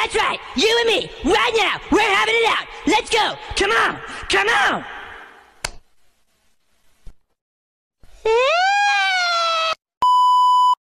That's right, you and me, right now, we're having it out. Let's go, come on, come on.